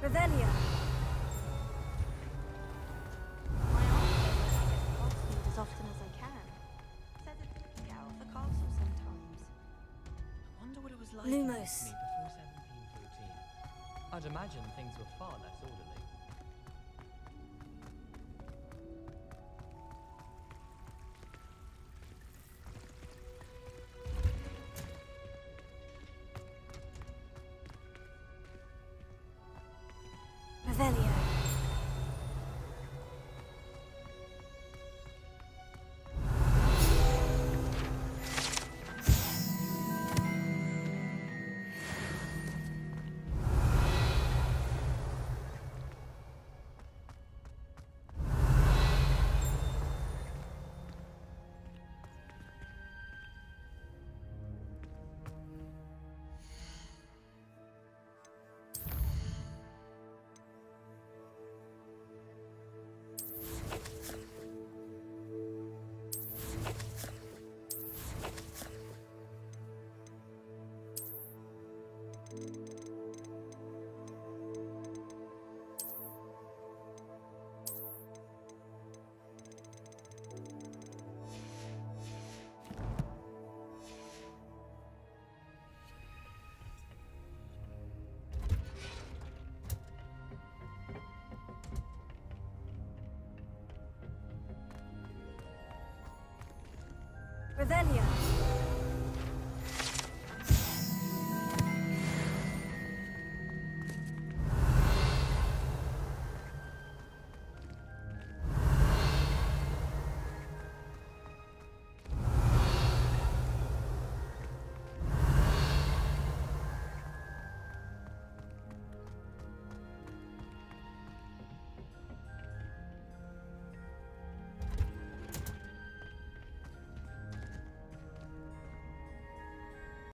Revelio. My aunt says I should get Godspeed as often as I can. Says it's looking out of the castle sometimes. I wonder what it was like Lumos. in Italy before 1714. I'd imagine things were far less orderly. Revelio. Revelio.